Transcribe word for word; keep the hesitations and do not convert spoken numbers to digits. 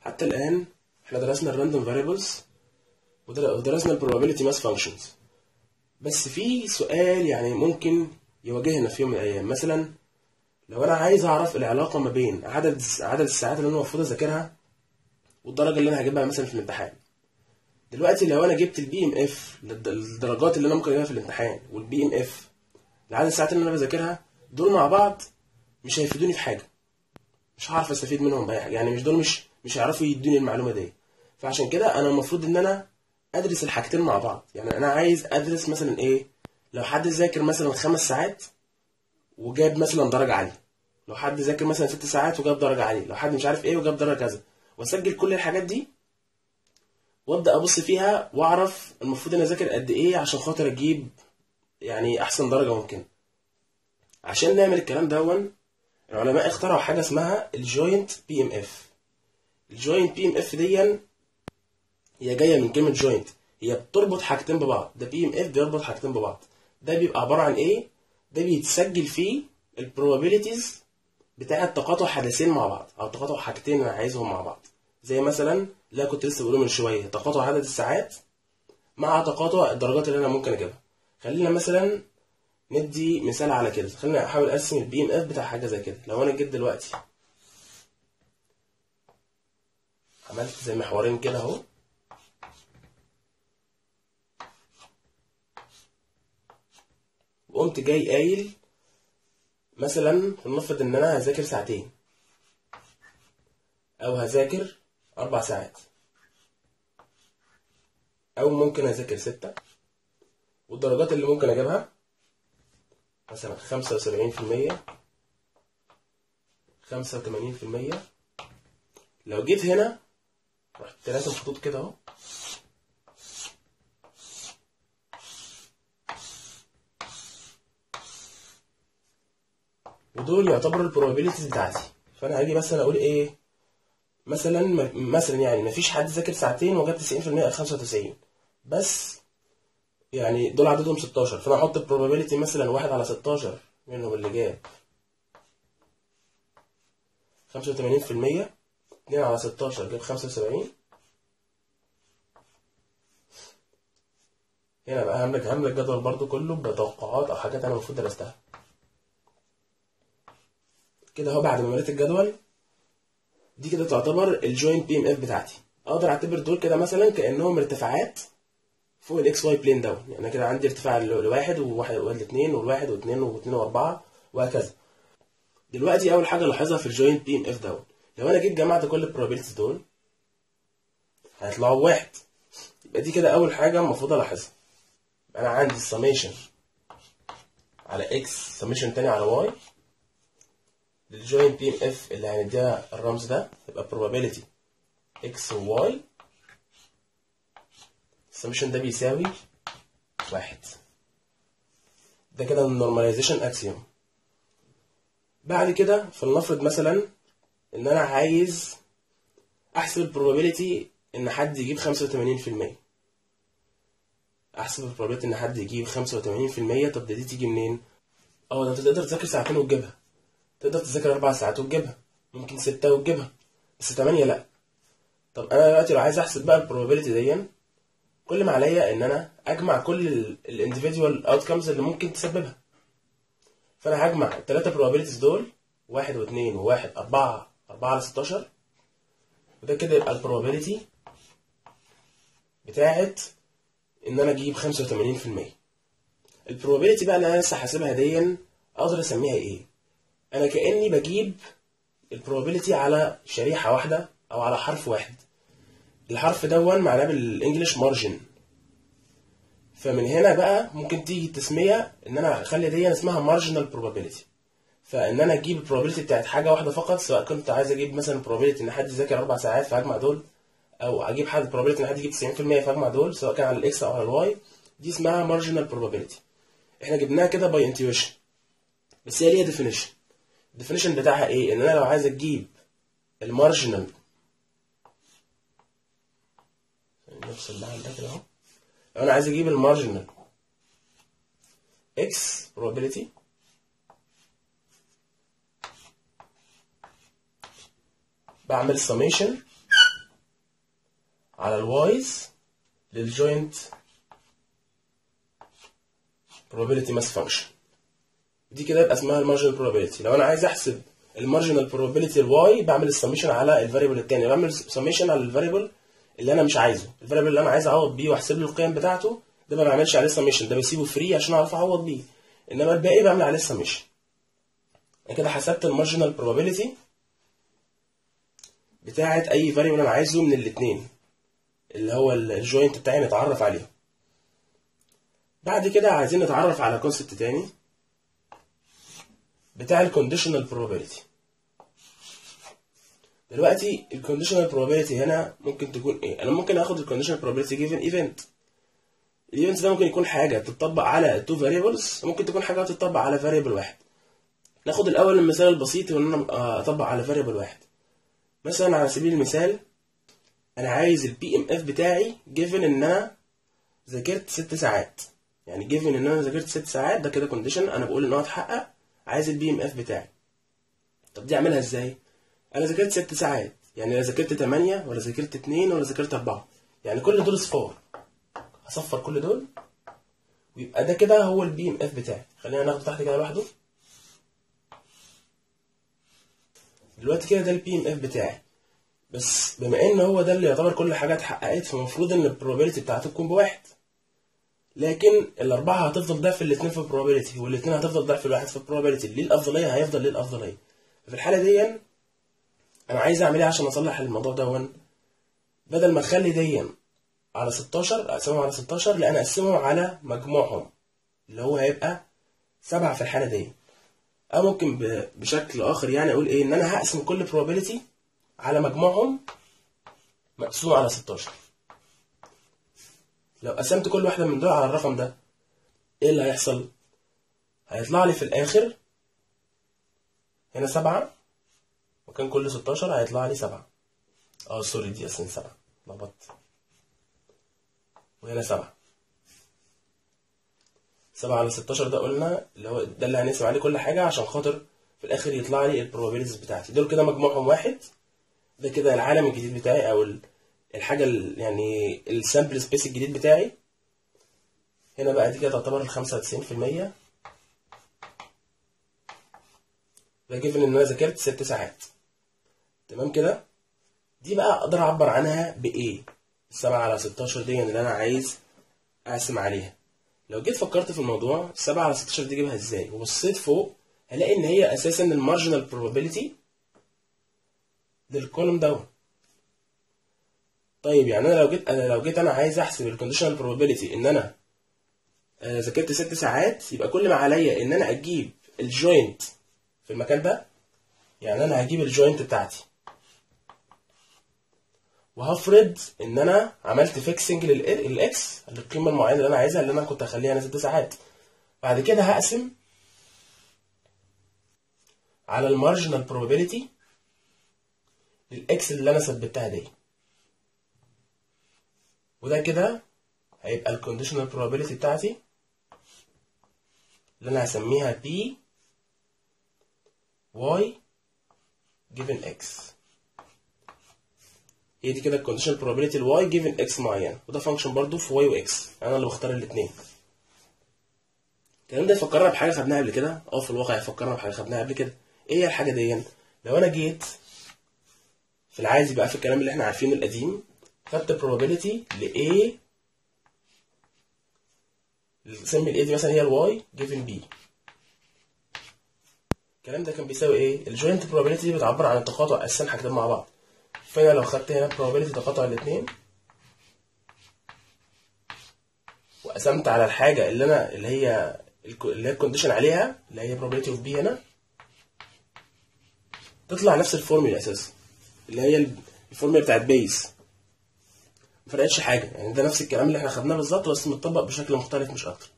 حتى الآن احنا درسنا الراندوم فاريبلز ودرسنا البروبابيلتي ماس فانكشنز، بس في سؤال يعني ممكن يواجهنا في يوم من الأيام. مثلا لو أنا عايز أعرف العلاقة ما بين عدد عدد الساعات اللي أنا المفروض أذاكرها والدرجة اللي أنا هجيبها مثلا في الامتحان. دلوقتي لو أنا جبت البي ام اف للدرجات اللي أنا ممكن أجيبها في الامتحان والبي ام اف لعدد الساعات اللي أنا بذاكرها، دول مع بعض مش هيفيدوني في حاجة، مش هعرف استفيد منهم بأي حاجة. يعني مش دول مش مش هيعرفوا يدوني المعلومة دي. فعشان كده أنا المفروض إن أنا أدرس الحاجتين مع بعض. يعني أنا عايز أدرس مثلا إيه، لو حد ذاكر مثلا خمس ساعات وجاب مثلا درجة عالية، لو حد ذاكر مثلا ست ساعات وجاب درجة عالية، لو حد مش عارف إيه وجاب درجة كذا، وأسجل كل الحاجات دي وأبدأ أبص فيها وأعرف المفروض إن أذاكر قد إيه عشان خاطر أجيب يعني أحسن درجة ممكن. عشان نعمل الكلام دون العلماء اخترعوا حاجة اسمها الجوينت بي ام اف. الجوينت بي ام اف دي هي جاية من كلمة جوينت، هي بتربط حاجتين ببعض. ده بي ام اف بيربط حاجتين ببعض. ده بيبقى عبارة عن ايه؟ ده بيتسجل فيه البروبابيلتيز بتاعة تقاطع حدثين مع بعض، او تقاطع حاجتين انا عايزهم مع بعض. زي مثلا اللي كنت لسه بقوله من شوية، تقاطع عدد الساعات مع تقاطع الدرجات اللي انا ممكن اجيبها. خلينا مثلا ندي مثال على كده. خلينا احاول ارسم البي ام اف بتاع حاجة زي كده. لو انا جيت دلوقتي عملت زي محورين كده اهو، وقمت جاي قايل مثلا نفرض ان انا هذاكر ساعتين او هذاكر اربع ساعات او ممكن اذاكر ستة، والدرجات اللي ممكن اجيبها مثلا خمسة وسبعين في المية، خمسة وتمانين في المية. لو جيت هنا رحت راسم خطوط كده اهو، ودول يعتبروا البروبابيلتيز بتاعتي. فانا هاجي مثلا اقول ايه، مثلا مثلا يعني مفيش حد ذاكر ساعتين وجاب تسعين في المية او خمسة وتسعين، بس يعني دول عددهم ستاشر، فانا احط البروبابيلتي مثلا واحد على ستاشر منهم اللي جاب خمسة وتمانين في المية، اتنين على ستاشر جاب خمسة وسبعين. هنا بقى هملك هملك جدول برضو كله بتوقعات او حاجات انا المفروض درستها كده اهو. بعد ما مليت الجدول دي كده تعتبر الجوينت بي ام اف بتاعتي. اقدر اعتبر دول كده مثلا كانهم ارتفاعات فوق الاكس واي بلين داون. يعني انا كده عندي ارتفاع لواحد وواحد واثنين والواحد واثنين واثنين واربعه وهكذا. دلوقتي اول حاجه لاحظها في الجوينت بي ام اف داون، لو انا جيت جمعت كل البروبابيلتيز دول هيطلعوا واحد. يبقى دي كده اول حاجه المفروض الاحظها. انا عندي السميشن على اكس سميشن تاني على واي للجوينت بي ام اف اللي هنديها الرمز ده يبقى probability اكس وواي. السميشن ده بيساوي واحد. ده كده النورماليزيشن اكسيوم. بعد كده فلنفرض مثلا ان انا عايز احسب البروبابيلتي ان حد يجيب خمسة وتمانين في المية. احسب البروبابيلتي ان حد يجيب خمسة وتمانين في المية. طب ده دي تيجي منين؟ اه ده انت تقدر تذاكر ساعتين وتجيبها، تقدر تذاكر اربع ساعات وتجيبها، ممكن ستة وتجيبها، بس تمانية لا. طب انا دلوقتي لو عايز احسب بقى البروبابيلتي دي، كل ما عليا ان انا اجمع كل الانديفيدوال اوتكمز اللي ممكن تسببها. فانا هجمع الثلاثه probabilities دول، واحد واثنين وواحد، اربعة، اربعة على ستاشر، وده كده يبقى البروبابيلتي بتاعت ان انا اجيب خمسة وتمانين في المية. البروبابيلتي بقى اللي انا لسه حاسبها دي اقدر اسميها ايه؟ انا كاني بجيب البروبابيلتي على شريحه واحده او على حرف واحد. الحرف دون معناه بالانجلش مارجن. فمن هنا بقى ممكن تيجي التسميه ان انا اخلي دي اسمها مارجنال probability. فان انا اجيب البروبابيلتي بتاعت حاجه واحده فقط، سواء كنت عايز اجيب مثلا probability ان حد يذاكر اربع ساعات فهجمع دول، او اجيب حد probability ان حد يجيب تسعين في المية فهجمع دول، سواء كان على الاكس او على الواي. دي اسمها مارجنال probability. احنا جبناها كده باي انتويشن، بس هي ليها ديفينيشن. الديفينيشن بتاعها ايه؟ ان انا لو عايز اجيب المارجنال، نفصل ده عن ده كده اهو. لو انا عايز اجيب المارجنال x probability بعمل summation على الوايز للجوينت probability mass function. دي كده يبقى اسمها المارجنال probability. لو انا عايز احسب المارجنال probability الواي بعمل السميشن على الفاريبل التاني، بعمل سميشن على الفاريبل اللي انا مش عايزه، الفاريبل اللي انا عايز اعوض بيه واحسب له القيم بتاعته ده ما بعملش عليه سميشن، ده بسيبه فري عشان اعرف اعوض بيه، انما الباقي بعمل عليه سميشن. انا كده حسبت المارجنال probability بتاعه اي فاريبل انا عايزه من الاثنين اللي هو الجوينت بتاعي نتعرف عليه. بعد كده عايزين نتعرف على كونسبت تاني بتاع الكونديشنال probability. دلوقتي الكونديشنال probability هنا ممكن تكون ايه؟ انا ممكن اخد الكونديشنال probability given event. الايفنت ده ممكن يكون حاجه تطبق على تو فاريبلز، ممكن تكون حاجه تطبق على فاريبل واحد. ناخد الاول المثال البسيط وان انا اطبق على فاريبل واحد. مثلا على سبيل المثال انا عايز البي ام اف بتاعي given ان انا ذاكرت ست ساعات، يعني given ان انا ذاكرت ست ساعات ده كده كونديشن انا بقول ان هو اتحقق، عايز البي ام اف بتاعي. طب دي اعملها ازاي؟ انا ذاكرت ست ساعات، يعني لا ذاكرت تمانية ولا ذاكرت اتنين ولا ذاكرت اربعة، يعني كل دول صفار، هصفر كل دول ويبقى ده كده هو البي ام اف بتاعي. خلينا ناخده تحت كده لوحده. دلوقتي كده ده البي ام اف بتاعي، بس بما ان هو ده اللي يعتبر كل حاجه اتحققت فالمفروض ان البروبابيلتي بتاعته تكون بواحد، لكن الاربعه هتفضل ضعف الاثنين في البروبابيلتي والاثنين هتفضل ضعف الواحد في البروبابيلتي. ليه الافضليه؟ هيفضل ليه الافضليه. في الحاله دي انا عايز اعمل ايه عشان اصلح الموضوع ده؟ بدل ما اخلي دي على ستاشر اقسمهم على ستاشر، لا انا اقسمهم على مجموعهم اللي هو هيبقى سبعة في الحاله دي. او ممكن بشكل اخر يعني اقول ايه، ان انا هقسم كل probability على مجموعهم مقسوم على ستاشر. لو قسمت كل واحده من دول على الرقم ده ايه اللي هيحصل؟ هيطلع لي في الاخر هنا سبعة وكان كل ستاشر هيطلع لي سبعة. اه سوري دي اصلا سبعة لخبطت، وهنا سبعة. سبعة على ستاشر ده قلنا اللي هو ده اللي هنقسم عليه كل حاجة عشان خاطر في الآخر يطلع لي البروبابيلتيز بتاعتي. دول كده مجموعهم واحد، ده كده العالم الجديد بتاعي أو الحاجة يعني السامبل سبيس الجديد بتاعي. هنا بقى دي كده تعتبر الخمسة وتسعين في المية، ده جيفن إن أنا ذاكرت ست ساعات. تمام كده؟ دي بقى أقدر أعبر عنها بإيه؟ السبعة على ستاشر دي اللي أنا عايز أقسم عليها. لو جيت فكرت في الموضوع سبعة على ستاشر دي اجيبها ازاي وبصيت فوق هلاقي ان هي اساسا المارجنال probability للكولوم ده. طيب يعني انا لو جيت انا لو جيت انا عايز احسب الكونديشنال probability ان انا ذاكرت ست ساعات، يبقى كل ما عليا ان انا اجيب الجوينت في المكان ده. يعني انا هجيب الجوينت بتاعتي وهفرض ان انا عملت فيكسنج للاكس للقيمه المعينه اللي انا عايزها اللي انا كنت هخليها انا ست ساعات. بعد كده هقسم على المارجنال probability للاكس اللي انا ثبتها دي، وده كده هيبقى الكونديشنال probability بتاعتي اللي انا هسميها p y given x. هي دي كده الكونديشنال probability ال y given x معين، وده فانكشن برضو في y و x، انا اللي بختار الاثنين. الكلام ده يفكرنا بحاجه خدناها قبل كده، اه في الواقع يفكرنا بحاجه خدناها قبل كده. ايه هي الحاجه دي؟ لو انا جيت في العادي بقى في الكلام اللي احنا عارفينه القديم، خدت probability ل a، نسمي ال a دي مثلا هي ال y given b. الكلام ده كان بيساوي ايه؟ الجوينت probability دي بتعبر عن التقاطع اساسا حاجتين مع بعض. فانا لو خدت هنا probability تقاطع الاثنين وقسمت على الحاجه اللي انا اللي هي اللي هي الكونديشن عليها اللي هي probability of b هنا، تطلع نفس الفورمولا اساسا اللي هي الفورمولا بتاعت بيز. ما فرقتش حاجه، يعني ده نفس الكلام اللي احنا خدناه بالظبط بس متطبق بشكل مختلف مش اكتر.